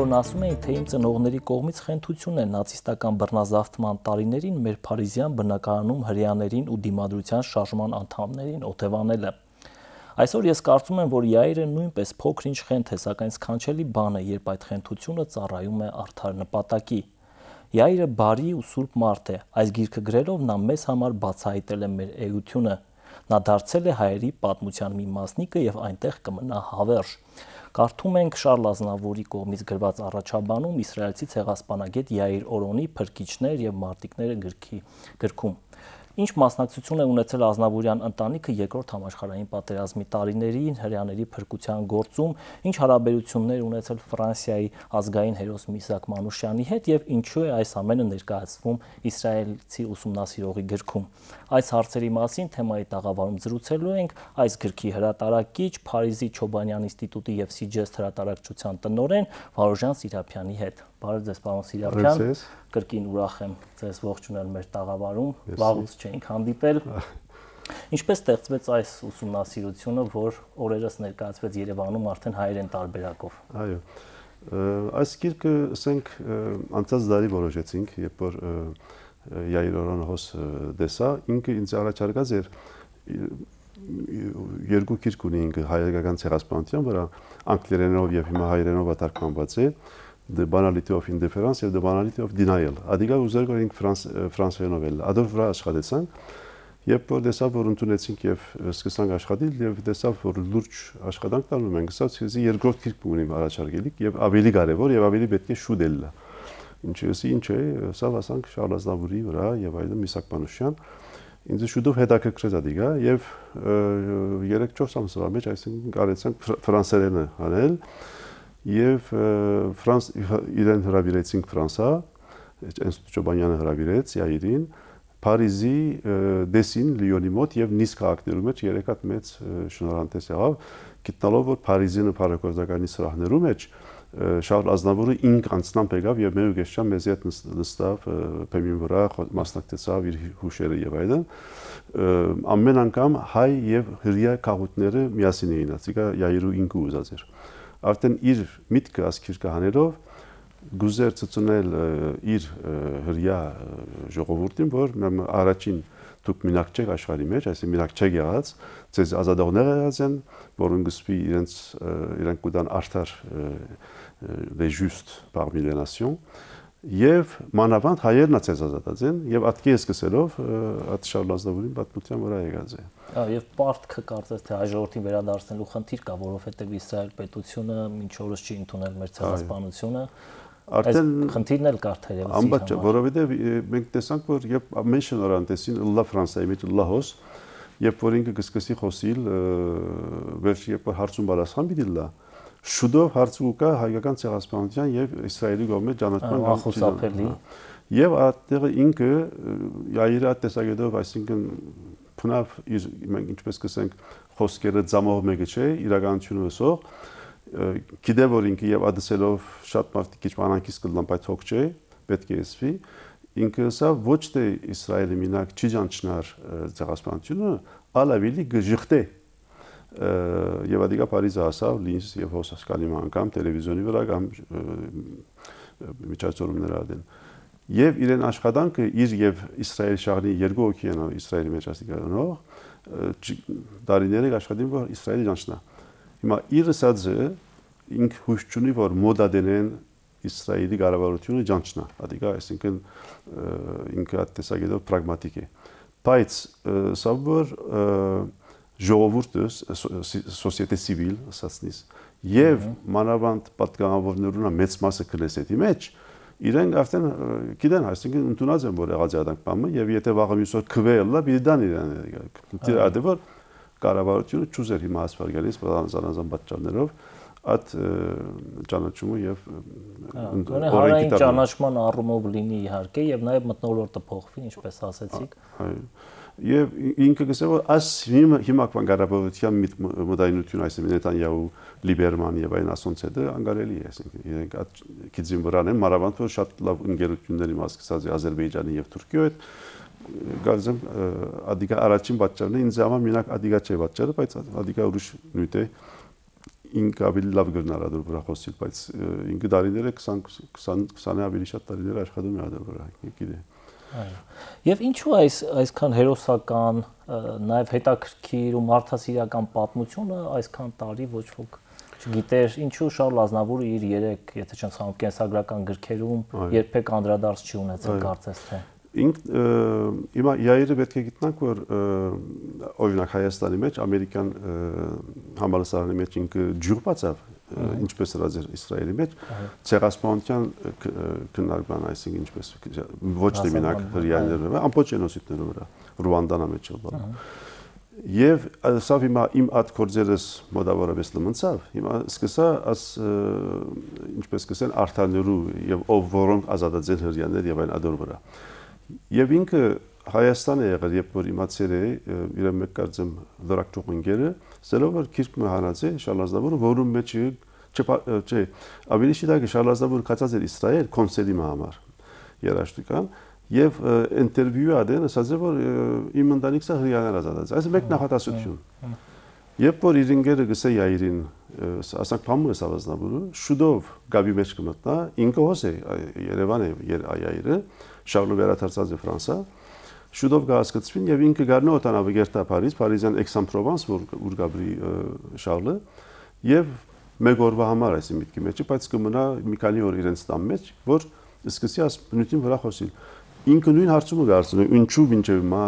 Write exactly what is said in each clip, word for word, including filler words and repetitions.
որն ասում էին, թե իմ ծնողների կողմից խենթություն է նացիստական բռնազավթման տարիներին մեր փարիզյան բնակարանում հրեաներին ու դիմադրության շարժման անդամներին օթևանելը։ Այսօր ես կարծում եմ, որ Յայիրը նույնպես փոքր-ինչ խենթ է, սակայն սքանչելի բան է, երբ այդ խենթությունը ծառայում է արդար նպատակի։ Յայիրը բարի ու սուրբ մարդ է, այս գիրքը գրելով նա մեզ համար բացահայտել է մեր էությունը։ Նա դարձել է հայերի պատմության մի մասնիկը եւ այնտեղ կմնա հավերժ։ Կարդում ենք Շարլ Ազնավուրի կողմից գրված առաջաբանում իսրայելցի ցեղասպանագետ Յայիր Օրոնի «Փրկիչներ եւ մարտիկները» գրքի գրքում։ Ինչ մասնակցություն է ունեցել Ազնավուրյան ընտանիքը երկրորդ համաշխարհային պատերազմի տարիներին հրեաների փրկության գործում, ինչ հարաբերություններ ունեցել Ֆրանսիայի ազգային հերոս Միսակ Մանուշյանի հետ եւ ինչու է այս ամենը ներկայացվում իսրայելցի ուսումնասիրողի գրքում։ Այս հարցերի մասին թեմայի տաղավարում զրուցելու ենք այս գրքի հրատարակիչ, Փարիզի Չոբանյան ինստիտուտի եւ Սիջեստ հրատարակչության տնօրեն Վարուժան Սիրափյանի հետ։ Բարև ձեզ, պարոն Սիրափյան։ Կրկին ուրախ եմ ձեզ ողջունել մեր տաղավարում, վաղուց չենք հանդիպել։ Ինչպես ստեղծվեց այս ուսումնասիրությունը, որ օրերս ներկայացվեց Երևանում արդեն հայերեն տարբերակով։ Այո։ Այս գիրքը, ասենք, անցած դարի որոշեցինք, երբ որ Յայիր Օրոնը հոս դեսա, ինքը ինձ առաջարկած էր երկու գիրք ունի ինքը հայկական ցեղասպանության վրա, անգլերենով եւ հիմա հայերենով թարգմանված է, The Banality of Indifference եւ The Banality of Denial։ Ադիգա ուզեր որ ինք ֆրանսերենով էլ, ադոր վրա աշխատեցանք, երբ որ դեսավ որ ընդունեցինք եւ սկսանք աշխատել եւ դեսավ որ լուրջ աշխատանք տանում ենք, ասած ես երկրորդ գիրք ունիմ առաջարկելիք եւ ավելի կարեւոր եւ ավելի պետք է շուտ էլ։ Ինչու՞ էսի, ինչ է, սա ասանք Շարլ Ազնավուրի վրա եւ այլն Միսակ Մանուշյան։ Ինձ շուտով հետաքրքրեց ադիգա եւ երեք-չորս ամսվա մեջ այսինքն կարեցանք ֆրանսերենը անել եւ Ֆրանս իրեն հրավիրեցինք Ֆրանսա, ինստիտուտ Չոբանյանը հրավիրեց Յայիրին, Փարիզի Դեսին, Լիոնի մոտ եւ Նիս քաղաքներում մեջ երեք հատ մեծ շնորհանդես եղավ, գտնալով որ Փարիզի նպատակականի սրահներում մեջ Շարլ Ազնավուրը ինք անցնամբ եկավ եւ մեր ուղեշան մեզ հետ նստավ փեմին վրա մասնակցեցավ իր հուշերը եւ այլն ամեն անգամ հայ եւ հրեա քաղաքները միասին էին ասիկա Յայիրու ինքը ուզած էր արդեն իր միտքը ասքիրկա հանելով գուզեր ծծունել իր հրեա ժողովուրդին որ առաջին դուք մինակ չեք աշխարհի մեջ, այսինքն մինակ չեք եղած, ձեզ ազատողներ եղած են, որոնք գսպի իրենց իրենք կուտան արդար les justes parmi les nations, եւ մանավանդ հայերն է ձեզ ազատած են, եւ ատկի է սկսելով այդ Շարլ Ազնավուրին պատմության վրա եկած է։ Այո, եւ պարտքը կարծես թե հայ ժողովրդին վերադարձնելու խնդիր կա, որովհետեւ Իսրայել պետությունը մինչ օրս չի ընդունել մեր ցեղասպանությունը։ Արդեն խնդիրն էլ կար թերևս։ Անբաճ, որովհետեւ մենք տեսանք, որ երբ ամեն շնորհան տեսին լա Ֆրանսիայի մեջ լահոս, երբ որ ինքը կսկսի խոսիլ, վերջ երբ հարցում բարձան պիտի լա, շուտով հարցու կա հայկական ցեղասպանության եւ Իսրայելի կողմից ճանաչման խուսափելի։ Եվ այդտեղ ինքը Յայիրը տեսակետով, այսինքն փնավ իր մենք ինչպես կսենք խոսքերը ծամով մեկը չէ, իրականությունը ասող գիտե որ ինքը եւ ադսելով շատ մարդիկ քիչ մանանքից կլան, բայց հոգ չէ, պետք է էսվի։ Ինքը սա ոչ թե Իսրայելի մինակ չի ճանչնար ցեղասպանությունը, այլ ավելի գժղտե։ Եվ ադիգա Փարիզը ասավ, լինս եւ հոսասկանի անգամ տելևիզիոնի վրա կամ միջազգային դեն։ Եվ իրեն աշխատանքը իր եւ Իսրայելի շահրի երկու հոգի են Իսրայելի մեջ ասիկանող դարիները աշխատին որ Իսրայելի ճանչնա։ Հիմա իր ասածը ինք հույս չունի որ մոդա դենեն Իսրայելի կառավարությունը ճանչնա, ադիգա այսինքն ինքը տեսակետով պրագմատիկ է։ Բայց սա որ ժողովուրդը սոցիետե սիվիլ ասածնից եւ մանավանդ պատգամավորներունա մեծ մասը քնեսետի մեջ իրենք արդեն գիտեն, այսինքն ընդունած են որ եղած ադանք բամը եւ եթե վաղը մյուսօր քվելա բիդան իրան դե որ կառավարությունը ճուզեր հիմա ասվարգալիս բանազան պատճառներով այդ ճանաչումը եւ օրենքի ճանաչման առումով լինի իհարկե եւ նաեւ մտնոլորտը փոխվի ինչպես ասացիք այո եւ ինքը գսել որ այս հիմա կառավարության մոդայնություն այսինքն Նետանյահու Լիբերման եւ այն ասոնցեդը անգարելի է այսինքն իրենք այդ քիզին վրան են մանավանդ որ շատ լավ ընկերությունների մաս կսած է Ադրբեջանի եւ Թուրքիայի հետ գազեմ ադիգա առաջին պատճառն է ինձ համար մենակ ադիգա չէ պատճառը բայց ադիգա ուրիշ նույն է ինքը ավելի լավ գրնար ադոր վրա խոսիլ, բայց ինքը դարիները քսանը ավելի շատ դարիներ աշխատում է ադոր վրա, գիտե։ Այո։ Եվ ինչու այս այսքան հերոսական, նաև հետաքրքիր ու մարդասիրական պատմությունը այսքան տարի ոչ ոք չգիտեր, ինչու Շարլ Ազնավուրը իր երեք, եթե չեմ սխալվում, կենսագրական գրքերում երբեք անդրադարձ չի ունեցել, կարծես թե։ Ինք հիմա Յայիրը պետք է գիտնանք, որ օրինակ Հայաստանի մեջ ամերիկյան համալսարանի մեջ ինքը ջուր բացավ, ինչպես հրած էր Իսրայելի մեջ, ցեղասպանության քննարկման, այսինքն ինչպես ոչ թե մենակ հրեաներով, ամբողջ գենոսիդներով վրա, Ռուանդան մեջ ելավ։ Եվ սա հիմա իմ այդ գործերս մոտավորապես լմնցավ, հիմա սկսա աս ինչպես կսեն արտաներու եւ ով որոնք ազատացել հրեաներ եւ այն ադոր վրա։ Եվ ինքը Հայաստան է եղել, երբ որ իմացել է իր մեկ կարծեմ լրակցող ընկերը, սելով որ քիրք մահանած է Շարլ Ազնավուրը, որում մեջ չէ, ավելի շիտ է Շարլ Ազնավուրը կացած էր Իսրայել կոնսերի համար երաշտական եւ ինտերվյու ադեն ասած է որ իմ ընտանիքսը հրեաներ ազատած։ Այս մեկ նախատասություն։ Երբ որ իր ընկերը գսե Յայիրին, ասանք փամու է Ազնավուրը, շուտով գաբի մեջ կմտնա, ինքը հոս է Երևան է Յայիրը, Շարլը վերադարձած է Ֆրանսա, շուտով կհասկացվին եւ ինքը գարնա օտանավը գերտա Փարիզ, Փարիզյան Aix-en-Provence, որ ուր գաբրի Շարլը, եւ մեկ օրվա համար այսի միտքի մեջ, բայց կմնա մի քանի օր իրենց տան մեջ, որ սկսի աս բնույթին վրա խոսիլ։ Ինքը նույն հարցումը գարցնում, ինչու մինչեւ հիմա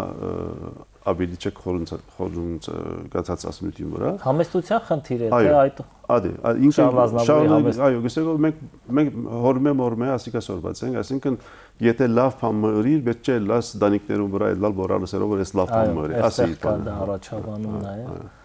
ավելի չեք խորհուրդ գացած ասնույթին վրա։ Համեստության խնդիր է, թե այդ Ադե, ինքը Շարլը, այո, գսեգո մենք մենք հորմե մորմե ասիկա սորված ենք, այսինքն եթե լավ բան մրիր, պետք է լաս դանիկներում վրա լալ բորալսերով որ էս լավ բան մրի, ասի բան։ Դա առաջավանումն է։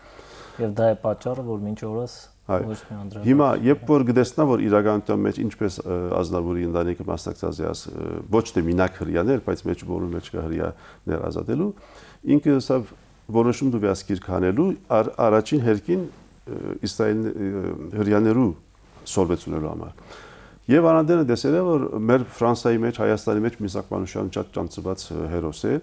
Եվ դա է պատճառը, որ մինչ օրս ոչ մի անդրադարձ։ Հիմա երբ որ գտեսնա, որ իրականության մեջ ինչպես Ազնավուրի ընտանիքը մասնակցած է ոչ թե մինակ հրեաներ, բայց մեջ որում մեջ կա հրեաներ ազատելու, ինքը սա որոշում դուվի ասկիր կանելու առաջին հերկին Իսրայել հրեաներու սորվեցունելու համար։ Եվ անանդերը դեսել է, որ մեր Ֆրանսայի մեջ, Հայաստանի մեջ Միսակ Մանուշյան շատ ճանաչված հերոս է,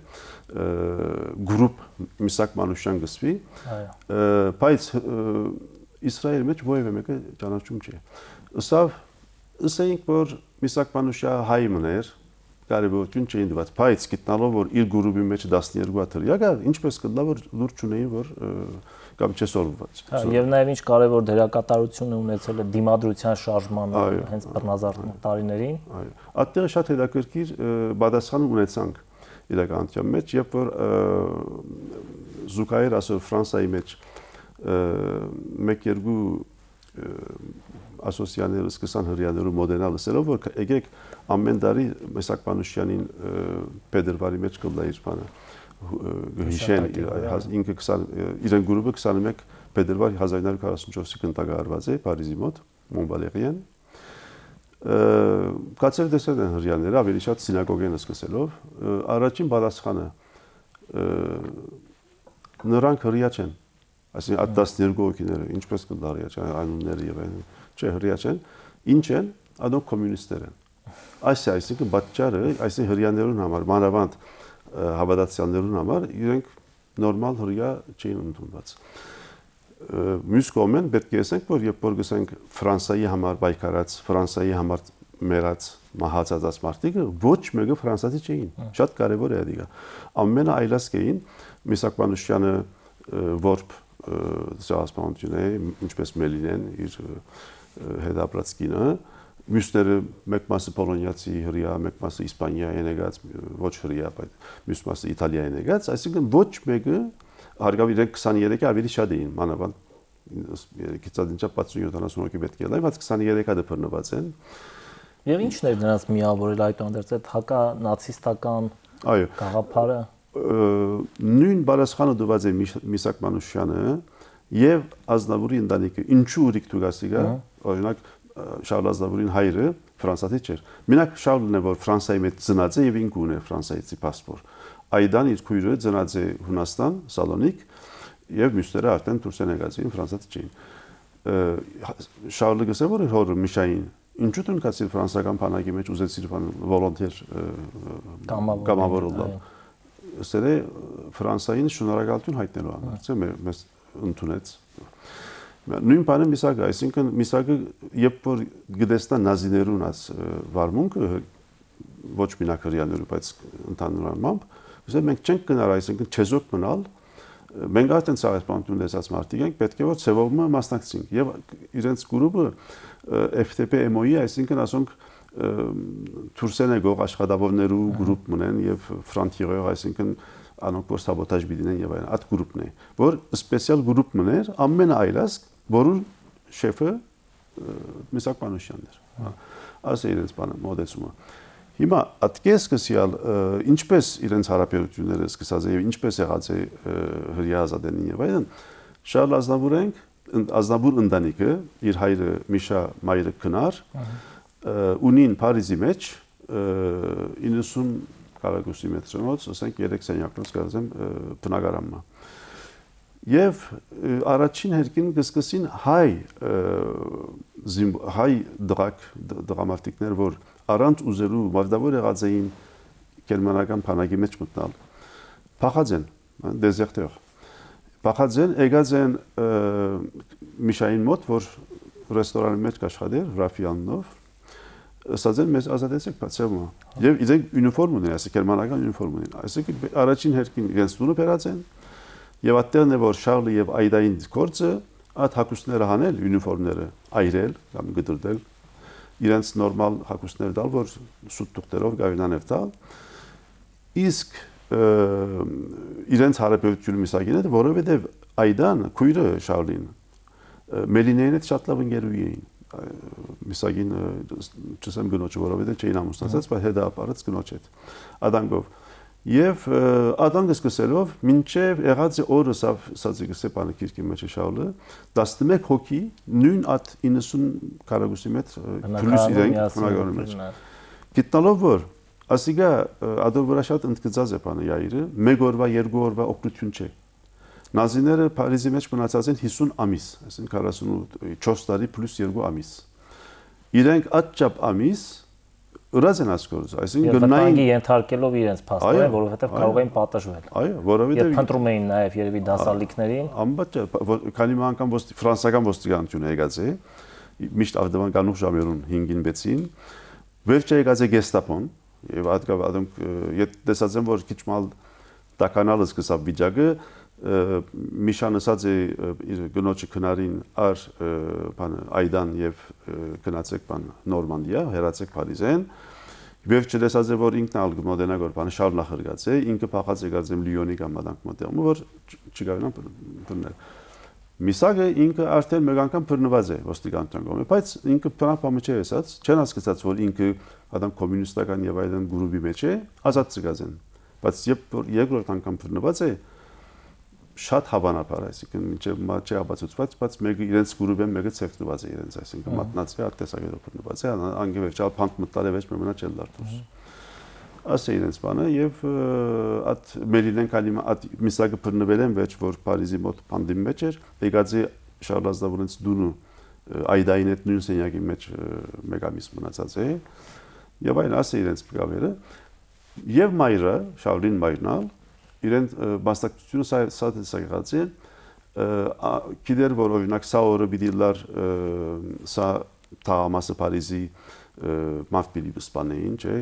գրուպ Միսակ Մանուշյան գսվի, բայց Իսրայելի մեջ ովևէ մեկը ճանաչում չէ։ Ըսավ ըսենք, որ Միսակ Մանուշյա հայ մներ, կարևորություն չէին դված, բայց գիտնալով որ իր գրուպի մեջ տասներկու հրեա կա, ինչպես կդնա որ լուրջ ունեին, որ կամ չսորված։ Եվ նաև ինչ կարևոր դերակատարություն ունեցել է դիմադրության շարժմանը հենց բռնազարդման տարիներին։ Այո։ Այդտեղ շատ հետաքրքիր պատասխան ունեցանք իրականության մեջ, երբ որ զուգահեռ ասոր Ֆրանսայի մեջ մեկ-երկու ասոցիաները սկսան հրեաներու մոդենալ լսելով, որ եկեք ամեն տարի Միսակ Մանուշյանին Փետրվարի մեջ կլա իր բանը հիշեն ինքը իրեն գրուպը քսանմեկ Փետրվար հազար ինը հարյուր քառասունչորսի կնտագարված է Փարիզի մոտ Մոնբալերիան կացել դեսել են հրեաները ավելի շատ սինագոգեն սկսելով առաջին պատասխանը նրանք հրեա չեն այսինքն այդ տասներկու հոգիները ինչպես կդարի անունները եւ այն չէ հրեա չեն ինչ են անոնք կոմունիստներ են այս է այսինքն պատճառը այսինքն հրեաներուն համար մանավանդ հավատացյալներուն համար իրենք նորմալ հրեա չէին ընդունված մյուս կողմեն պետք է ասենք որ երբ որ գսենք Ֆրանսայի համար պայքարած Ֆրանսայի համար մերած մահացած մարդիկը ոչ մեկը ֆրանսացի չէին շատ կարևոր է դա ամենը այլասկեին Միսակ Մանուշյանը որբ զասպանություն է ինչպես Մելինեն իր հետապրած կինը մյուսները մեկ մասը պոլոնիացի հրեա մեկ մասը իսպանիայի եկած ոչ հրեա բայց մյուս մասը իտալիայի եկած այսինքն ոչ մեկը հարգավ իրենք քսաներեքը ավելի շատ էին մանավանդ գիտած պատասխան յոթանասուն հոգի պետք է լավ բայց քսաներեքը դեպրնված են եւ ինչն էր նրանց միավորել այդ անդերց այդ հակա նացիստական այո գաղափարը նույն բարձրանը դված է Միսակ Մանուշյանը եւ Ազնավուրի ընտանիքը ինչու ուրիկ դուգասիգա օրինակ Շարլ Ազնավուրին հայրը ֆրանսացի չէր մենակ Շարլն է որ Ֆրանսիայի մեջ ծնած է եւ ինքը ունի ֆրանսիացի պասպորտ այդան իր քույրը ծնած է Հունաստան Սալոնիկ եւ մյուսները արդեն դուրս են եկած էին ֆրանսացի չէին Շարլը գսե որ հորը Միշային ինչու դու կասի ֆրանսական բանակի մեջ ուզեցիր բան վոլոնտեր կամավորել Սերը Ֆրանսային շնորհակալություն հայտնելու համար, չէ՞ մեզ ընդունեց։ Նույն բանը Միսագը, այսինքն Միսագը երբ որ գտեսնա նազիներուն աս վարմունքը ոչ մենակ հрьяաներու, բայց ընդհանուր առմամբ, ուզում մենք չենք գնալ, այսինքն չեզոք մնալ, մենք արդեն ցեղասպանություն տեսած մարդիկ ենք, պետք է որ ցևողը մասնակցենք եւ իրենց գրուպը F T P M O I, այսինքն ասոնք Թուրքսեն եկող աշխատավորներու գրուպ մնեն եւ ֆրանտիրեր, այսինքն անոնք որ սաբոտաժ բիդինեն եւ այլն, այդ գրուպն է, որ սպեցիալ գրուպ մներ, ամեն այլաս, որու շեֆը Միսակ Մանուշյանն էր։ Ասա իրենց բանը մոդեցումը։ Հիմա այդքես կսիալ ինչպես իրենց հարաբերությունները սկսած է եւ ինչպես եղած է հրյազադենին եւ այլն, Շարլ Ազնավուրենք, Ազնավուր ընտանիքը, իր հայրը Միշա մայրը Քնար, ունին Փարիզի մեջ իննսուն կարագուսի մետրոնոց, ասենք երեք սենյակնոց գազեմ բնակարանը։ Եվ առաջին հերկին կսկսին հայ հայ դրակ դրամատիկներ, որ առանց ուզելու մարտավոր եղած էին գերմանական բանակի մեջ մտնալ, փախած են, դեզերտեր։ Փախած են, եկած են Միշային մոտ, որ ռեստորանի մեջ կաշխատեր, Ռաֆիաննով, ասած են մեզ ազատեցեք բացեումը։ Եվ իրենք յունիֆորմ ունեն, այսինքն գերմանական յունիֆորմ ունեն։ Այսինքն առաջին հերկին իրենց տունը բերած են, եւ այդտեղն է որ Շարլը եւ Այդային գործը այդ հակուսները հանել, յունիֆորմները այրել կամ գդրդել, իրենց նորմալ հակուսներ տալ, որ սուտ թուղթերով գավինաներ տալ, իսկ իրենց հարաբերությունը Միսագին է, որովհետեւ Այդան քույրը Շարլին Մելինեին հետ շատ լավ ընկերուհի էին։ Միսագին չսեմ գնոջը, որովհետեւ չէին ամուսնացած, բայց հետո ապարած գնոջ հետ։ Ադանգով Եվ ադանգը սկսելով մինչև եղած օրը սածիկսե բանը քիրքի մեջ շալը տասնմեկ հոգի նույն at իննսուն կարագուսի մեջ պլյուս իրենք բնակարանի մեջ գտնալով որ ասիգա ադոր վրա շատ ընդգծած է բանը յայրը մեկ օրվա երկու օրվա օգնություն չէ նազիները Փարիզի մեջ մնացած են հիսուն ամիս այսինքն քառասունութ տարի պլյուս երկու ամիս իրենք atchap ամիս Ուրած են ասկորձ, այսինքն գնային ենթարկելով իրենց փաստերը, որովհետև կարող էին պատժվել։ Այո, որովհետև եւ փնտրում էին նաեւ երևի դասալիքներին։ Անբաճ, քանի անգամ ֆրանսիական ոստիկանությունը եկած է, միշտ ավդվանկանուխ ժամերուն հինգին վեցին, վերջը եկած է գեստապոն, եւ հատկապես adonk եթե տեսած եմ որ քիչ մալ տականալը սկսավ վիճակը, Միշան ասած է իր գնոջի քնարին ար բան Այդան եւ գնացեք բան Նորմանդիա, հերացեք Փարիզեն։ Վերջը տեսած է որ ինքն ալ մոդենա որ բանը շարունակած է, ինքը փախած եկած եմ Լիոնի կամ մադանք մոտեմ, որ չգավնան բռնել։ Միսագը ինքը արդեն մեկ անգամ բռնված է ոստիկանության կողմից, բայց ինքը բնապամը չէ ասած, չեն հասկացած որ ինքը adam կոմունիստական եւ այլն գրուպի մեջ է, ազատ ցգած են։ Բայց երբ երկրորդ անգամ բռնված է շատ հավանաբար, այսինքն մինչև մաչի ապացուցված, բայց մեկը իրենց գրուպը մեկը ցեվտնված է իրենց, այսինքն մատնած է արտեսագետով բռնված է, անգևերչալ փանտ մտտալը վեճ մենա չել դարտուս։ Ասե իրենց բանը եւ at Մելինեն կալիմ at Միսագը բռնվել են վեճ որ Փարիզի մոտ պանդեմի մեջ էր, եկած է Շարլ Ազնավուրենց դունու Այդային հետ նույն սենյակի մեջ մեկ ամիս մնացած է եւ այն ասե իրենց գավերը եւ մայրը Շարլին մայրնալ իրեն մասնակցությունը սա սա եղած է գիտեր որ օրինակ սա օրը բիդիլար սա թամասը Փարիզի մարտբիլի սպանեին չէ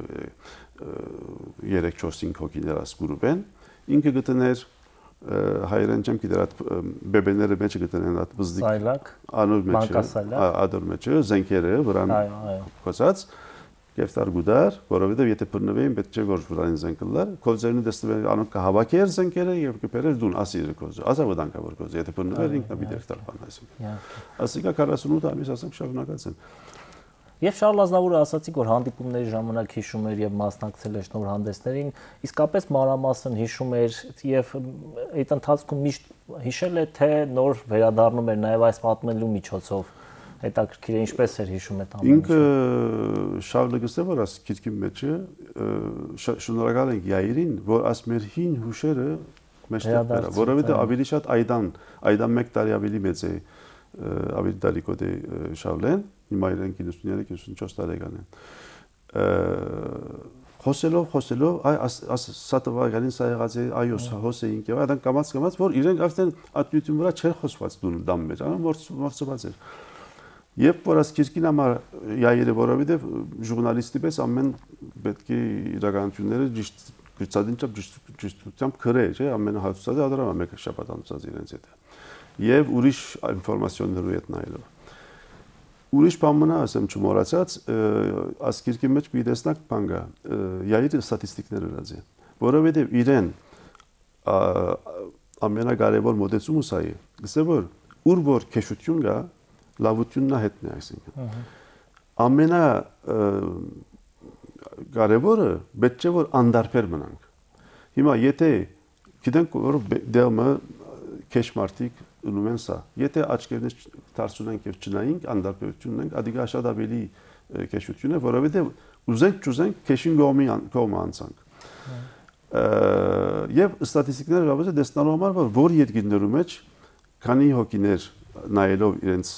երեք չորս հինգ հոգիներ ասկուրուբեն ինքը գտներ հայերեն չեմ գիտեր at բեբեները մեջ գտնեն at բզդիկ սայլակ անոր մեջ ադոր մեջ զենքերը վրան խոսած Կեֆտար գուդար, որովհետև եթե բռնվեին պետք չէ որ վրան զենքլար, կոզերնի դստվել անոնք կհավաքեր զենքերը եւ կբերեր դուն ասիրը կոզ։ Ազավդանկավոր կոզ, եթե բռնվեր ինքնաբիդեր տալ բան այսինքն։ Ասիկա քառասունութ ամիս ասենք շարունակած են։ Եվ Շարլ Ազնավուրը ասացիք որ հանդիպումների ժամանակ հիշում էր եւ մասնակցել էր նոր հանդեսներին, իսկապես մանրամասն հիշում էր եւ այդ ընթացքում միշտ հիշել է թե նոր վերադառնում էր նաեւ այս պատմելու միջոցով։ Հետաքրքիր է ինչպես էր հիշում այդ ամենը։ Ինքը Շարլը գսե որ աս քիրքի մեջը շնորհակալ ենք Յայրին, որ աս մեր հին հուշերը մեջտեղ բերա, որովհետեւ ավելի շատ Այդան, Այդան մեկ տարի ավելի մեծ է, ավելի դալիկոտ է Շարլեն, հիմա իրենք իննսունյոթ իննսունչորս տարեկան են։ խոսելով, խոսելով, այ սա տվյալին սա եղած է, այո, սա հոսեինք եւ այդան կամած կամած, որ իրենք արդեն ատյութին վրա չէր խոսված դու դամ մեջ, ան մորցված էր։ Եվ որ աս քիրքին համար Յայիրը որովհետեւ ժուրնալիստի պես ամեն պետք է իրականությունները ճիշտ գրծադինչապ ճիշտությամբ քրե, չէ՞, ամենը հացուցած է ադրամա մեկը շաբաթ անցած իրենց հետ։ Եվ ուրիշ ինֆորմացիաներու հետ նայելով։ Ուրիշ բան մնա, ասեմ չմոռացած, ասկիրքի մեջ մի տեսնակ բան կա, Յայիրը ստատիստիկներ ըրած է, որովհետև իրեն ամենակարևոր մոտեցումը սա է, գսե որ ուր որ քեշություն կա, լավությունն է հետն է, այսինքն։ Ամենա կարևորը պետք է որ անդարբեր մնանք։ Հիմա եթե գիտենք որ դերմը քեշմարտիկ ունում են սա։ Եթե աչքերնից դարձունենք եւ չնայինք, անդարբերություն ունենք, ադիգա շատ ավելի քեշություն է, որովհետեւ ուզենք չուզենք քեշին գոմի կողմ անցանք։ Եվ ստատիստիկները լավը դեսնալու համար որ որ երկիրներում մեջ քանի հոգիներ նայելով իրենց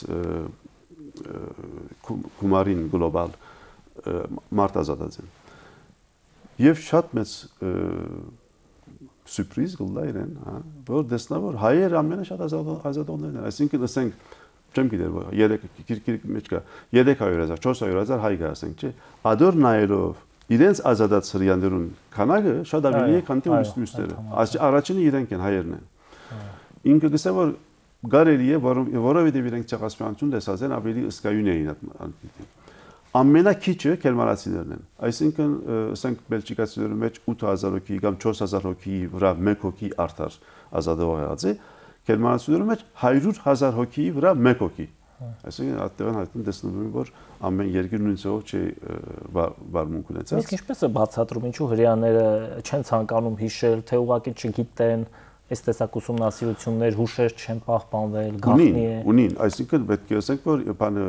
գումարին գլոբալ մարտազատած են։ Եւ շատ մեծ սուրպրիզ գլա իրեն, հա, որ դեսնա որ հայերը ամենը շատ ազատողներն են, այսինքն ասենք, չեմ գիտեր, երեք քիրքիրք մեջ կա, երեք հարյուր հազար, չորս հարյուր հազար հայ կա, ասենք, չէ, ադոր նայելով իրենց ազատած հրեաներուն քանակը շատ ավելի է, քան թե ուրիշ մյուսները, առաջինը իրենք են, հայերն են։ Ինքը գսե որ կարելի է, որովհետև իրենք ցեղասպանություն լսած են, ավելի ըսկայուն էին այդ ամենակիչը գերմանացիներն են։ Այսինքն, ասենք բելգիկացիների մեջ ութ հազար հոգի կամ չորս հազար հոգի վրա մեկ հոգի արդար ազատող եղած է, գերմանացիների մեջ հարյուր հազար հոգի վրա մեկ հոգի։ Այսինքն, այդտեղն հայտնի տեսնում եմ, որ ամեն երկիր նույն ծով չի բարմունք ունեցած։ Իսկ ինչպես է բացատրում, ինչու հրեաները չեն ցանկանում հիշել, թե ուղղակի չգիտեն, այս տեսակ ուսումնասիրություններ, հուշեր չեն պահպանվել, գաղտնի է։ Ունին, այսինքն պետք է ասենք, որ բանը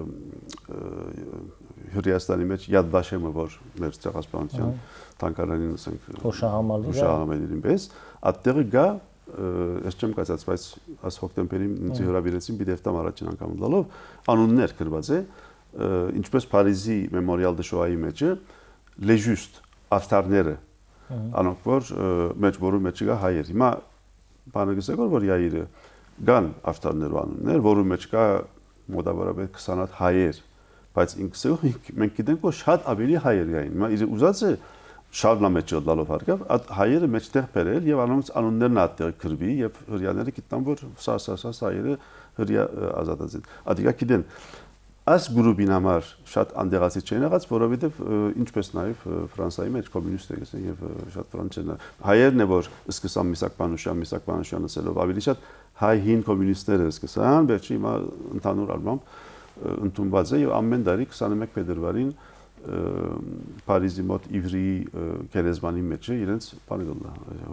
Հյուրիաստանի մեջ Yad Vashem-ը, որ մեր ցեղասպանության թանգարանին ասենք հուշահամալիրին պես, այդտեղը գա, ես չեմ կացած, բայց աս հոկտեմբերին ինձ հրավիրեցին Բիդեֆտամ առաջին անգամ լալով, անուններ գրված է, ինչպես Փարիզի Մեմորիալ դե Շոայի մեջը, Les Justes, ավտարները, անոնք որ մեջ որում մեջ կա հայեր։ Հիմա բանը գսեք որ Յայիրը կան ավտարներու անուններ, որում մեջ կա մոտավորապես քսան հատ հայեր, բայց ինքսը մենք գիտենք որ շատ ավելի հայեր կային։ Հիմա իր ուզածը շարժնա մեջ լալով հարկավ, այդ հայերը մեջտեղ բերել եւ անոնց անուններն ատեղ գրվի եւ հրեաները գիտան որ սա սա սա հայերը հրեա ազատած են։ Ադիգա գիտեն Այս գրուպին համար շատ անդեղացի չեն եղած, որովհետև ինչպես նաև Ֆրանսիայի մեջ կոմունիստներ են եւ շատ ֆրանսերն հայերն է որ սկսան Միսակ Պանուշյան, Միսակ Պանուշյանը ասելով ավելի շատ հայ հին կոմունիստները սկսան, վերջի հիմա ընդհանուր առմամբ ընդունված է եւ ամեն տարի քսանմեկ փետրվարին Փարիզի մոտ Իվրի գերեզմանի մեջ իրենց բանը գլա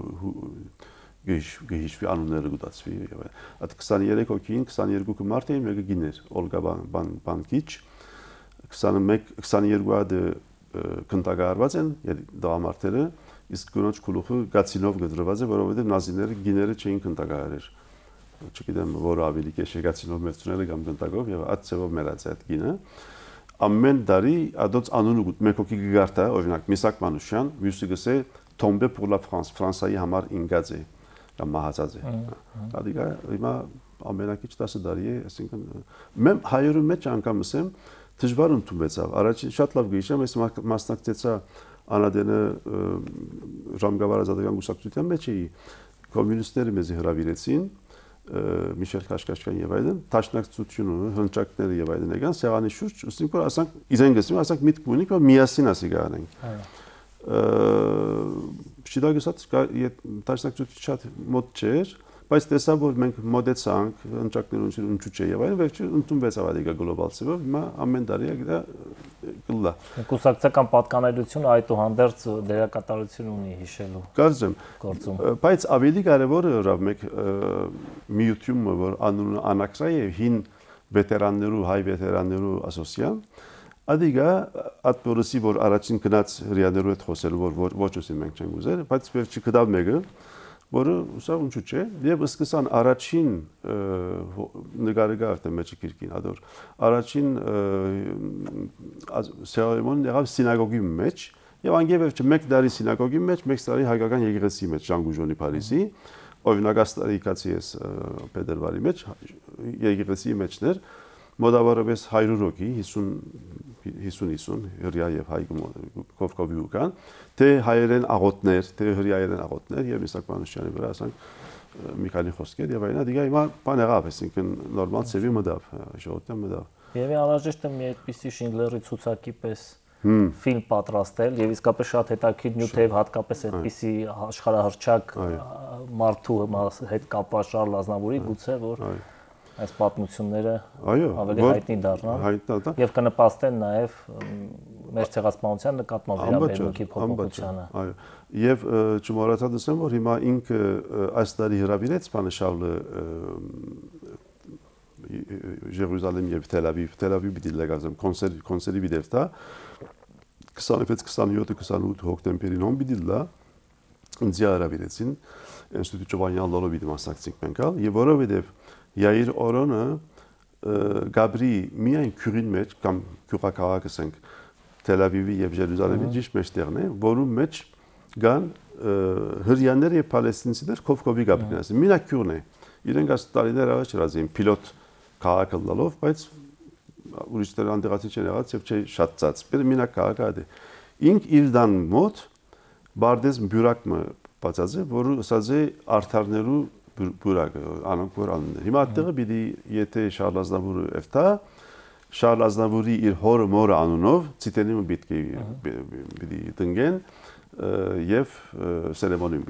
գեհիշվի անունները գտածվի եւ այդ քսաներեք հոգին քսաներկու մարդ էին մեկը գիներ Օլգա Բանկիչ քսանմեկ քսաներկու հատ կնտագարված են դամարտերը իսկ գոնոջ քուլուխը գացինով գդրված է որովհետեւ նազիները գիները չէին կնտագարեր չգիտեմ որ ավելի քեշ գացինով մերցուները կամ կնտագով եւ այդ ծևով մեռած է այդ գինը ամեն տարի ադոց անունը մեկ հոգի գարտա օրինակ Միսակ Մանուշյան մյուսը գսե Tombe pour la France Ֆրանսիայի համար ինգած է կամ մահացած է ադիգա հիմա ամենակիչ տասը տարի է այսինքն մեմ հայերու մեջ անգամ ասեմ դժվար ընդունվեցավ առաջին շատ լավ գիշեմ այս մասնակցեցա անադենը Ռամգավար ազատական գուսակցության մեջ էի կոմունիստները մեզ հրավիրեցին Միշել Քաշքաշյան եւ այլն տաշնակցությունը հնչակները եւ այլն եկան սեղանի շուրջ ուսինք որ ասանք իրեն գսում ասանք միտք ունենք որ միասին ասի գանենք շիդագեսած տաշնակցությունը շատ մոտ չէր բայց տեսա որ մենք մոդեցանք հնչակներուն ունչուչե եւ այլն վերջի ընդունվեցավ ադիգա գլոբալ ծավալ հիմա ամեն տարի դա գլա կուսակցական պատկանելությունը այդուհանդերձ դերակատարություն ունի հիշելու կարծեմ գործում բայց ավելի կարևորը հրավ մեկ միությունը որ անունը Անակրայ է հին վետերաններու հայ վետերաններու ասոցիան ադիգա ատորսի որ առաջին գնաց հրեաներու հետ խոսելու որ ոչ ուսին մենք չենք ուզեր բայց վերջի կդավ մեկը որը ուսա ունչու չէ եւ սկսան առաջին նկարը արդեն մեջի քիրքին ադոր առաջին սերեմոնիան եղավ սինագոգի մեջ Եվ անգևերջը մեկ տարի սինագոգի մեջ, մեկ տարի հայկական եկեղեցի մեջ, Ժանգուժոնի Փարիզի, օրինակ աստարիկացի ես Պետերվարի մեջ, եկեղեցի մեջներ, մոտավորապես հարյուր հոգի, հիսուն հիսուն հրյա եւ հայ կովկովի ուկան, թե հայերեն աղոթներ, թե հրյաերեն աղոթներ եւ Միսակ Մանուշյանի վրա ասենք մի քանի խոսքեր եւ այնա դիգա հիմա բան եղավ, այսինքն նորմալ ծևի մտավ, ժողովուրդը մտավ։ Եվ անհրաժեշտ է մի այդպիսի Շինդլերի ցուցակի պես ֆիլմ պատրաստել եւ իսկապես շատ հետաքրքիր նյութ է հատկապես այդպիսի աշխարհահռչակ մարդու հետ կապված Շարլ Ազնավուրի գուցե որ այս պատմությունները ավելի հայտնի դառնան եւ կնպաստեն նաեւ մեր ցեղասպանության նկատմամբ վերաբերմունքի փոփոխությանը։ Այո։ Եվ չմոռացա դասեմ որ հիմա ինքը այս տարի հրավիրեց բանը Շարլը Երուսաղեմ եւ Թել Ավիվ, Թել Ավիվ պիտի լեգազեմ կոնսեր կոնսերի վիդեոստա քսանվեց քսանյոթ քսանութ հոկտեմբերին հոմ պիտի լա ինձ հրավիրեցին ինստիտուտ Ճովանյան լոլովի մասնակցենք մենք ալ եւ որովհետեւ Yair Օրոնը Գաբրի միայն քյուրին մեջ կամ քյուղակաղակ ասենք Թել Ավիվի եւ Երուսաղեմի ճիշտ մեջտեղն է, որում մեջ կան հրյաներ եւ պալեստինցիներ Կովկովի Գաբրին ասեն։ Մինակ քյուրն է։ Իրենք այս տարիներ առաջ հրազին պիլոտ քաղաքը լալով, բայց ուրիշներ անդեղացի չեն եղած եւ չէ շատ ծած։ Բայց մինակ քաղաքը այդ է։ Ինք իր դան մոտ բարդես բյուրակը բացած է, որը ասած է արթարներու բուրակը անոնք որ անուններ։ Հիմա այդտեղը պիտի եթե Շարլ Ազնավուրը էվտա Շարլ Ազնավուրի իր հորը մորը անունով ցիտենիմը պիտի պիտի տնգեն եւ սերեմոնին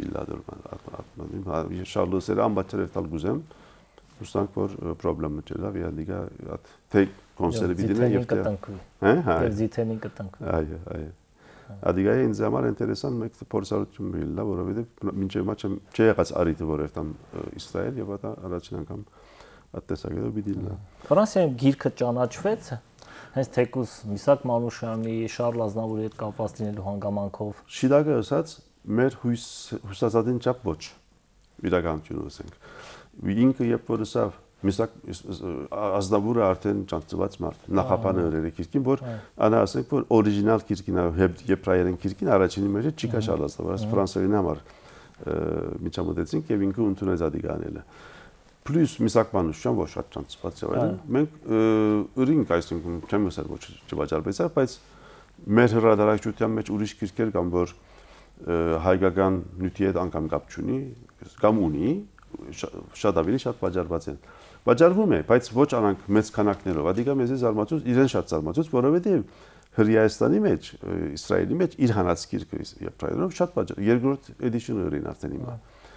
բիլադոր Շարլը սեր ամբաչեր տալ գուզեմ ուստանք որ պրոբլեմը չլավ իհարկե թե կոնսերտը պիտի եւ թե հա հա զիթենին կտանք այո այո Adică e în zaman interesant մեկ փորձառություն միլա, որովհետեւ մինչեւ մաչը չի եղած արիթը որ երթամ Իսրայել եւ ատա առաջին անգամ ատտեսագետը բիդիլա։ Ֆրանսիայում գիրքը ճանաչվեց հենց թեկուզ Միսակ Մանուշյանի, Շարլ Ազնավուրի հետ կապված լինելու հանգամանքով։ Շիդակը ասած մեր հույս հուսածածին չափ ոչ իրականություն ասենք։ Ինքը երբ որ ասավ Միսակ Ազնավուրը արդեն ճանաչված մարդ նախապանը հրերը քիրքին որ անա ասենք որ օրիգինալ քիրքին եբրայերեն քիրքին առաջինի մեջ չի կա Շարլ Ազնավուրը ֆրանսերեն համար միջամտեցինք եւ ինքը ընդունեց ադիգանելը Plus Միսակ Մանուշյան ոչ շատ ճանաչված է այլ մենք ըրինք այսինքն չեմ ասել ոչ չվաճառվեցա բայց մեր հրադարակչության մեջ ուրիշ քիրքեր կան որ հայկական նյութի հետ անգամ կապ չունի կամ ունի շատ ավելի շատ վաճառված են Վաճառվում է, բայց ոչ անանք մեծ քանակներով։ Ադիգա մեզ է զարմացուց, իրեն շատ զարմացուց, որովհետև Հրեաստանի մեջ, Իսրայելի մեջ իր հանած գիրքը եբրայերենով շատ վաճառ, երկրորդ էդիշնը ըրին արդեն հիմա։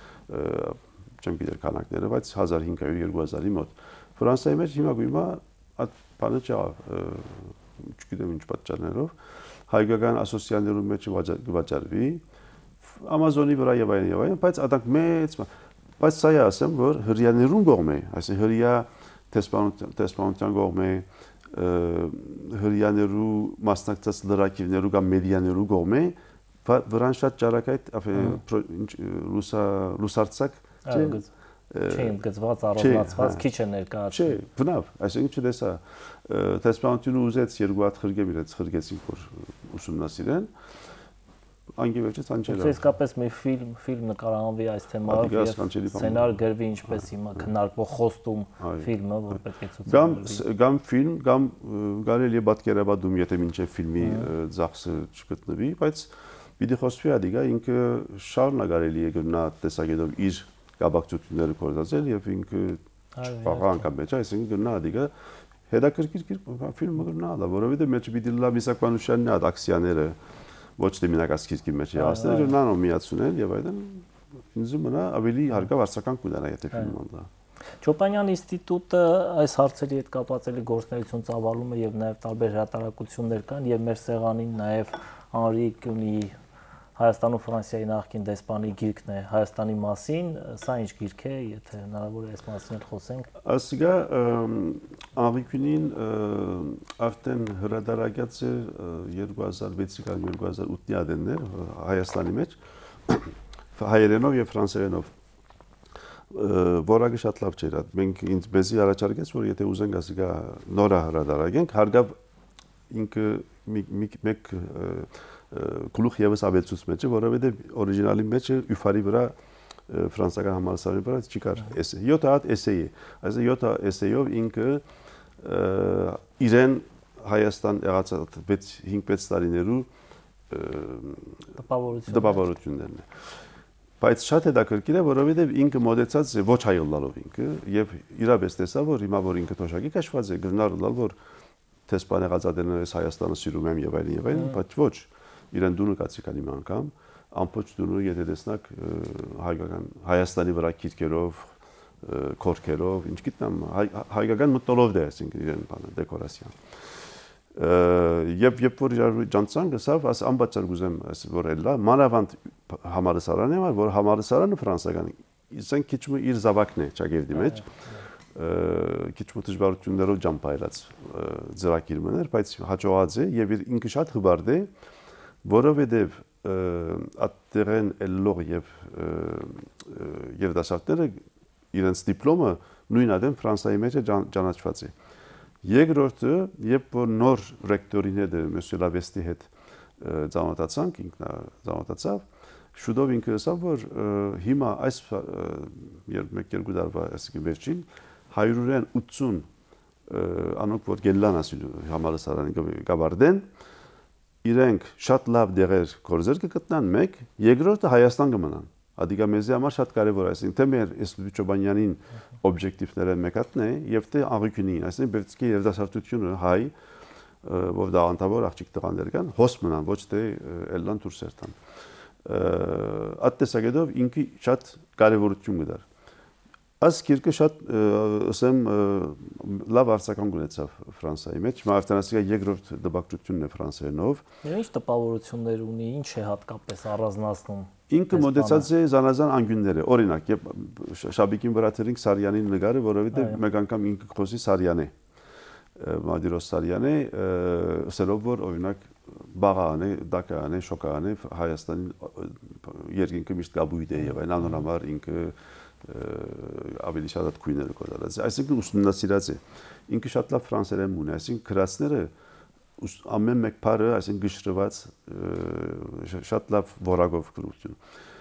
Չեմ գիտեր քանակները, բայց հազար հինգ հարյուր երկու հազարի մոտ։ Ֆրանսիայի մեջ հիմա գույմա այդ բանը չա, չգիտեմ ինչ պատճառներով, հայկական ասոցիացիաներու մեջ վաճառվի, Amazon-ի վրա եւ այլն եւ այլն, բայց ադանք մեծ Բայց սա է ասեմ, որ հրյաներուն կողմ է, այսինքն հրյա տեսփանության կողմ է, հրյաներու մասնակցած լրակիրներու կամ մեդիաներու կողմ է, վրան շատ ճարակայտ լուսարցակ չէ, ընդգծված, առանձնացված, քիչ է ներկայացնում։ Չէ, բնավ, այսինքն չտեսա, տեսփանությունը ուզեց երկու հատ խրգեմ իրենց խրգեցին, որ ուսումնասիրեն, Անգևերջը ցանչելա։ Ոնց իսկապես մի ֆիլմ, ֆիլմ նկարահանվի այս թեմայով եւ սցենար գրվի ինչպես հիմա քննարկվող խոստում ֆիլմը, որ պետք է ցուցադրվի։ Կամ կամ ֆիլմ, կամ կարելի է պատկերաբադում, եթե մինչև ֆիլմի ծախսը չգտնվի, բայց պիտի խոսվի ադիգա ինքը շարունակ կարելի է գնա տեսակետով իր կապակցությունները կորզածել եւ ինքը չփաղա անգամ մեջ, այսինքն գնա ադիգա հետաքրքիր ֆիլմը գնա, որովհետեւ մեջ պիտի լա Միսակ Մանուշյանն է ակցիաները ոչ թե մենակ ասկիզկի մեջ եղածները գնան ու միացնել եւ այդն ինձ մնա ավելի հարկավ արցական կունենա եթե ֆիլմը ունենա Չոպանյան ինստիտուտը այս հարցերի հետ կապված էլի գործունեություն ծավալում է եւ նաեւ տարբեր հրատարակություններ կան եւ մեր սեղանին նաեւ Անրի Կյունի Հայաստան ու Ֆրանսիայի նախկին դեսպանի գիրքն է Հայաստանի մասին, սա ինչ գիրք է, եթե հնարավոր է այս մասին էլ խոսենք։ Ասիկա Անրի Կյունին արդեն հրադարակած է երկու հազար վեցի կամ երկու հազար ութի ադեններ Հայաստանի մեջ հայերենով եւ ֆրանսերենով որակը շատ լավ չէր։ Մենք ինձ մեզի առաջարկեց, որ եթե ուզենք ասիկա նորա հրադարակենք, հարգավ ինքը մեկ գլուխ եւս ավելցուց մեջ է, որովհետեւ օրիգինալի մեջ Üfari վրա ֆրանսիական համալսարանի վրա չի կար էսե։ յոթ հատ էսեյ է։ Այսինքն յոթ էսեյով ինքը իրեն Հայաստան եղած հինգ-վեց տարիներու տպավորություններն է։ Բայց շատ հետաքրքիր է, որովհետև ինքը մոդեցած է ոչ հայոլալով ինքը եւ իրապես տեսավ, որ հիմա որ ինքը թոշակի կաշված է, գնալ լալ որ տեսփան եղածներս Հայաստանը սիրում եմ եւ այլն եւ այլն, բայց ոչ իրեն դունը կացիկան իմ անգամ ամբողջ դունը եթե տեսնակ հայկական Հայաստանի վրա քիրքերով կորքերով, ինչ գիտնամ, հայկական մտնոլով դե, այսինքն իրեն բանը դեկորացիան։ Եվ երբ որ իրար ջանցան գսավ, աս անբացար գուզեմ որ էլա, մանավանդ համալսարանը, որ համալսարանը ֆրանսական, իսեն քիչ մը իր զավակն է ճագերդի մեջ, քիչ մը դժվարություններով ջամփայրած ծրագիր մներ, բայց հաջողած է եւ ինքը շատ հբարդ է, որովհետեւ ատտերեն էլլող եւ երդասարտները իրենց դիպլոմը նույն ադեմ Ֆրանսիայի մեջ ճանաչված է։ Երկրորդը, երբ որ նոր ռեկտորին հետ Մոսյե Լավեստի հետ ծանոթացանք, ինքնա ծանոթացավ, շուտով ինքը ասավ, որ հիմա այս մեկ-երկու տարվա այսինքն վերջին հարյուրեն ութսուն անոնք որ գելլան ասիլ համալսարանի գավարդեն իրենք շատ լավ դեղեր կորզեր կգտնան մեկ, երկրորդը Հայաստան կմնան։ Ադիգա մեզի համար շատ կարևոր է, այսինքն թե մեր Էստուչոբանյանին օբյեկտիվները մեկատն է եւ թե աղիքունին, այսինքն պետք է երդասարտությունը հայ, որ դա անտավոր աղջիկ տղաներ կան, հոս մնան, ոչ թե էլլան դուրսերտան։ Ատտեսագետով ինքը շատ կարևորություն կդար։ Այս քիրքը շատ ասեմ լավ արձական գունեցավ Ֆրանսիայի մեջ, մարտանասիկա երկրորդ դպակցությունն է Ֆրանսիայով։ Ինչ տպավորություններ ունի, ինչ է հատկապես առանձնացնում։ Ինքը մոդեցած է զանազան անկյունները։ Օրինակ, երբ Շաբիկին վրա թերինք Սարյանի նկարը, որովհետև մեկ անգամ ինքը խոսի Սարյան է։ Մադիրոս Սարյան է, ասելով որ օրինակ բաղան է, դական է, շոկան է Հայաստանի երկինքը միշտ գաբույտ է եւ այն անոնամար ինքը ավելի շատ քույները կոդալած է։ Այսինքն ուսումնասիրած է։ Ինքը շատ լավ ֆրանսերեն ունի, այսինքն գրածները ամեն մեկ բառը, այսինքն գշրված շատ լավ որակով գրություն։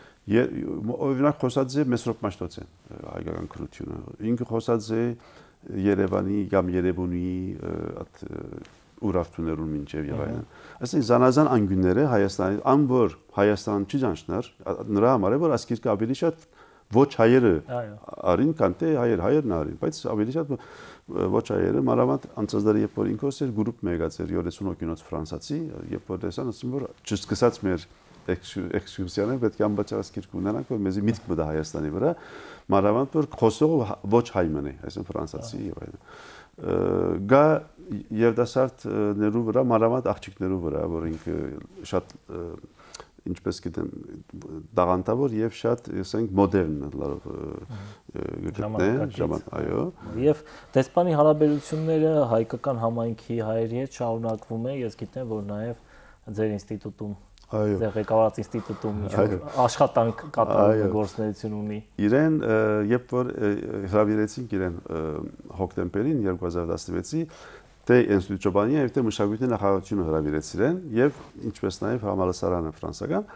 Օրինակ խոսած է Մեսրոպ Մաշտոցեն հայկական գրությունը։ Ինքը խոսած է Երևանի կամ Երևանի ուրախություններուն մինչև եւ այլն։ Այսինքն զանազան անկյունները Հայաստանի, անոր Հայաստան չի ճանչնար, նրա համար է որ ասկիրկը ավելի շատ ոչ հայերը արին կան թե հայեր հայերն արին, բայց ավելի շատ ոչ հայերը մանավանդ անցածդարի երբ որ ինքոս էր գրուպ մեգած էր յոթսուն օկինոց ֆրանսացի, երբ որ տեսան ասում որ չսկսած մեր էքսկուրսիաները պետք է անբացառ ասկիրք ունենանք որ մեզի միտք մտա Հայաստանի վրա, մանավանդ որ խոսողը ոչ հայ մնի, այսինքն ֆրանսացի եւ այլն։ Գա երդասարտներու վրա, մանավանդ աղջիկներու վրա, որ ինքը շատ ինչպես գիտեմ դաղանտավոր եւ շատ ասենք մոդեռն լարով գտնեն ժամանակ այո եւ դեսպանի հարաբերությունները հայկական համայնքի հայերի հետ շարունակվում է ես գիտեմ որ նաեւ ձեր ինստիտուտում այո ձեր ղեկավարած ինստիտուտում աշխատանք կատարող գործունեություն ունի իրեն երբ որ հրավիրեցինք իրեն հոկտեմբերին երկու հազար տասնվեցի թե ինստիտուտի եւ թե մշակույթի նախարարությունը հրավիրեցին եւ ինչպես նաեւ համալսարանը ֆրանսական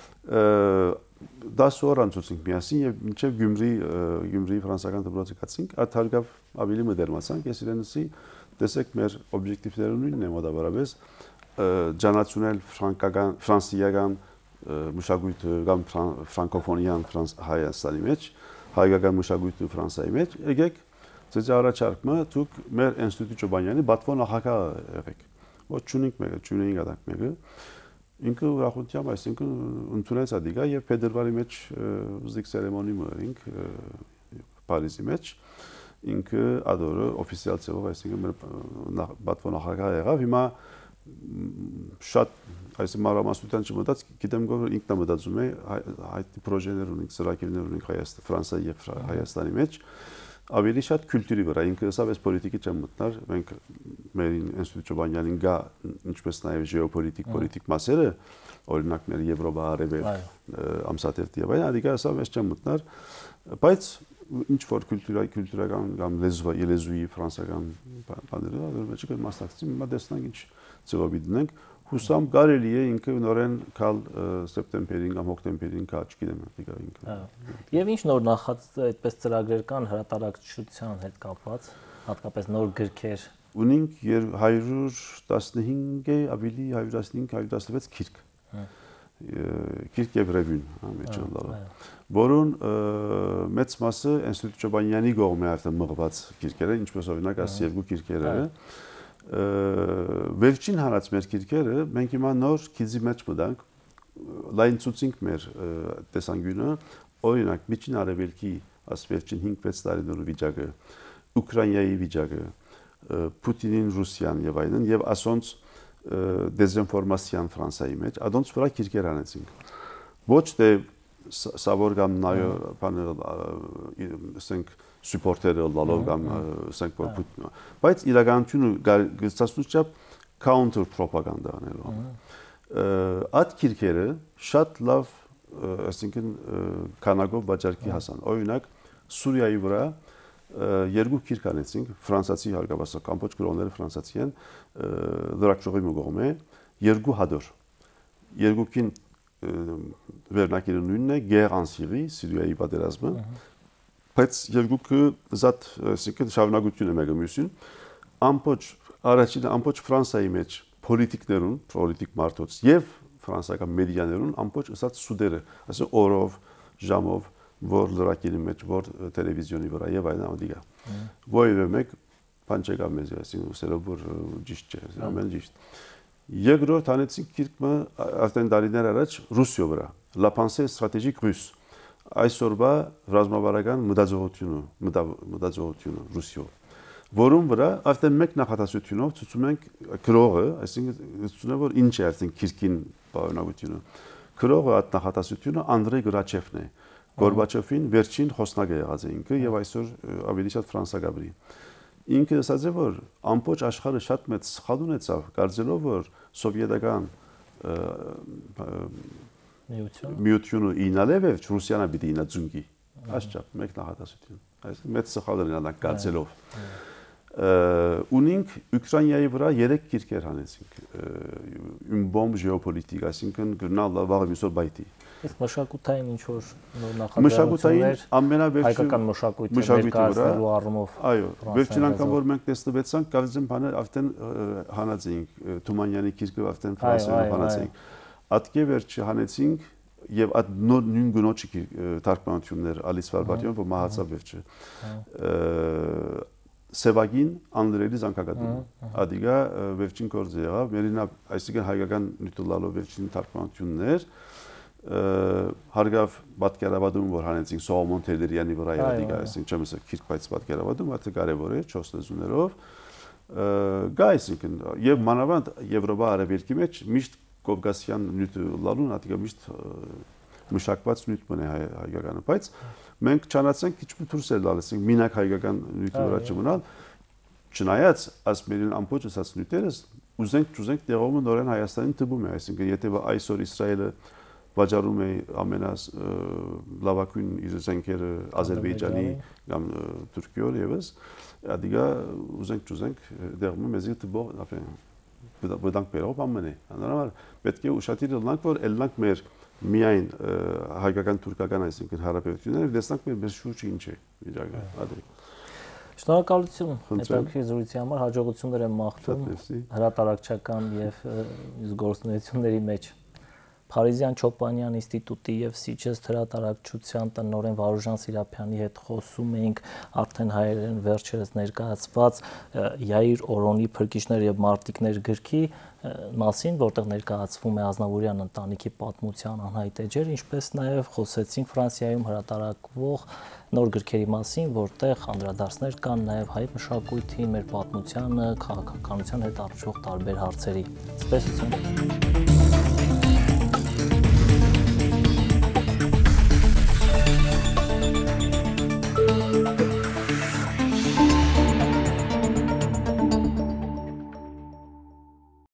դասը օր անցուցինք միասին եւ մինչեւ Գյումրի Գյումրի ֆրանսական դպրոցը կացինք այդ հարգավ ավելի մդերմացանք ես իրենսի տեսեք մեր օբյեկտիվները նույնն է մոտավորապես ջանացունել ֆրանկական ֆրանսիական մշակույթը կամ ֆրանկոֆոնիան Հայաստանի մեջ հայկական մշակույթը Ֆրանսիայի մեջ եկեք Ձեզ առաջարկումը դուք մեր ինստիտուտ Ճոբանյանի բատվո նախագահ եղեք։ Ոչ չունենք մեկը, չունենք ադակ մեկը։ Ինքը ուրախությամբ, այսինքն ընդունեց ադիգա եւ փետրվարի մեջ ուզիկ ցերեմոնի մորինք Փարիզի մեջ ինքը ադորը օֆիցիալ ծավալ, այսինքն մեր բատվո նախագահ եղավ։ Հիմա շատ այսինքն մարամասնության չմտած, գիտեմ որ ինքն է մտածում է հայտի պրոժեներ ունենք, ծրագիրներ ունենք Հայաստան, Ֆրանսիայի եւ Հայաստանի մեջ ավելի շատ քուլտուրի վրա ինքը ասավ այս պոլիտիկի չեմ մտներ մենք մեր ինստիտուտ Ճոբանյանին գա ինչպես նաև ժեոպոլիտիկ պոլիտիկ մասերը օրինակ մեր Եվրոպա արևել ամսաթերթի եւ այլն ադիգա ասավ այս չեմ մտներ բայց ինչ որ քուլտուրայի քուլտուրական կամ լեզվի լեզվի ֆրանսական բաները դեռ չի մասնակցում հիմա տեսնանք ինչ ծավալի դնենք Հուսամ կարելի է ինքը նորեն կալ սեպտեմբերին կամ հոկտեմբերին կա, չգիտեմ, դիգա ինքը։ Եւ ինչ նոր նախաց այդպես ծրագրեր կան հրատարակչության հետ կապված, հատկապես նոր գրքեր։ Ունենք հարյուր տասնհինգ ավելի հարյուր տասնհինգ հարյուր տասնվեց գիրք։ Գիրք եւ ռևյուն, ամեջան լավ։ Որոն մեծ մասը ինստիտուտ Չոբանյանի կողմէ արդեն մղված գիրքեր են, ինչպես օրինակ այս երկու գիրքերը։ Վերջին հանած մեր գիրքերը մենք հիմա նոր քիզի մեջ մտանք, լայն ցուցինք մեր տեսանկյունը, օրինակ Միջին Արևելքի աս վերջին հինգ վեց տարիների վիճակը, Ուկրաինայի վիճակը, Պուտինին Ռուսիան եւ այլն եւ ասոնց դեզինֆորմացիան Ֆրանսիայի մեջ, adonց վրա գիրքեր անեցինք։ Ոչ թե սավոր կամ նայո բաներ ասենք սուպորտերը լալով կամ ասենք որ Պուտինը, բայց իրականությունը գծածուց չափ counter propaganda անելով։ Այդ գիրքերը շատ լավ, այսինքն քանակով վաճառքի հասան։ Օրինակ Սուրիայի վրա երկու գիրք անեցինք, ֆրանսիացի հարգավասը կամ ոչ գրողները ֆրանսիացի են, լրագրողի կողմէ երկու հադոր։ Երկուքին վերնակիրը նույնն է, Guerre en Syrie, Սիրիայի պատերազմը, բայց երկուքը զատ, այսինքն շարունակություն է մեկը մյուսին, ամբողջ առաջինը ամբողջ Ֆրանսիայի մեջ պոլիտիկներուն, պոլիտիկ մարդոց եւ ֆրանսիական մեդիաներուն ամբողջ ասած սուդերը, ասես օրով, ժամով, որ լրակիրի մեջ, որ տելևիզիոնի վրա եւ այլն ամդիգա։ Ոյը մեկ բան չկա մեզ, այսինքն ուսելով որ ճիշտ չէ, ամեն ճիշտ։ Երկրորդ հանեցինք գիրքը արդեն տարիներ առաջ Ռուսիո վրա, La pensée stratégique russe։ Այսօրվա ռազմավարական մտածողությունը, մտածողությունը Ռուսիո, որում վրա արդեն մեկ նախատեսությունով ցույցում ենք գրողը, այսինքն ցույցում է որ ինչ է արդեն քիրքին բանականությունը։ Գրողը այդ նախատեսությունը Անդրեյ Գրաչևն է, Գորբաչովին վերջին խոսնակը եղած է ինքը եւ այսօր ավելի շատ ֆրանսագաբրի։ Ինքը ասաց է որ ամբողջ աշխարհը շատ մեծ սխալ ունեցավ, կարծելով որ սովետական միությունը ինալը վերջ Ռուսիանը պիտի ինա ձունգի։ Աշխապ մեկ նախատեսություն։ Այսինքն մեծ սխալ ունենալան կարծելով։ Ունենք Ուկրաինայի վրա երեք գիրքեր հանեցինք։ Une bombe géopolitique, այսինքն գրնալ վաղը միսոր բայտի։ Իսկ մշակութային ինչ որ նոր նախաձեռնություններ, հայկական մշակույթի ներկայացնելու առումով։ Այո, վերջին անգամ որ մենք տեսնվեցանք, կարծեմ բանը արդեն հանած էինք, Թումանյանի գիրքը արդեն ֆրանսերեն հանած էինք։ Ատկե վերջը հանեցինք եւ այդ նույն գնոջի թարգմանություններ Ալիս Վարվարյան, որ մահացավ վերջը։ Սևագին Անդրեյի զանգակատուն։ Ադիգա վերջին գործը եղավ, մերինա այսինքն հայկական նյութալով վերջին թարգմանություններ հարգավ պատկերաբադում որ հանեցինք Սողոմոն Թերդերյանի վրա ադիգա, այսինքն չեմ ասել քիրք բայց պատկերաբադում, այդ կարևոր է չորս լեզուներով։ Գա այսինքն եւ մանավանդ Եվրոպա արևելքի մեջ միշտ Կովկասյան նյութը լալուն, ադիգա միշտ մշակված նյութ մնե հայկականը, բայց մենք չանացանք քիչ դուրս էլ լալեցինք մինակ հայկական նյութի վրա չմնալ, չնայած աս մերին ամբողջ ասած նյութերս ուզենք ճուզենք տեղումը նորեն Հայաստանին տպում է, այսինքն եթե այսօր Իսրայելը վաճառում է ամենաս լավագույն իր զենքերը Ադրբեջանի կամ Թուրքիոյ եւս, ադիգա ուզենք ճուզենք դեղում մեզի տպող, ապեն բդանք բերով ամեն է, անորոշ պետք է ուշադիր լինենք որ ելնանք մեր միայն հայկական թուրքական այսինքն հարաբերությունները դեսնանք մեր մեր շուրջը ինչ է վիճակը ադի։ Շնորհակալություն հետաքրքիր զրույցի համար, հաջողություններ եմ մաղթում հրատարակչական եւ գործունեությունների մեջ։ Փարիզյան Չոպանյան ինստիտուտի եւ Սիչես հրատարակչության տնօրեն Վարուժան Սիրափյանի հետ խոսում էինք արդեն հայերեն վերջերս ներկայացված Յայիր Օրոնի Փրկիչներ եւ մարտիկներ գրքի մասին, որտեղ ներկայացվում է Ազնավուրյան ընտանիքի պատմության անհայտ էջեր, ինչպես նաեւ խոսեցինք Ֆրանսիայում հրատարակվող նոր գրքերի մասին, որտեղ անդրադարձներ կան նաեւ հայ մշակույթին, մեր պատմությանը, քաղաքականության հետ առնչվող տարբեր հարցերի։ Ցտեսություն։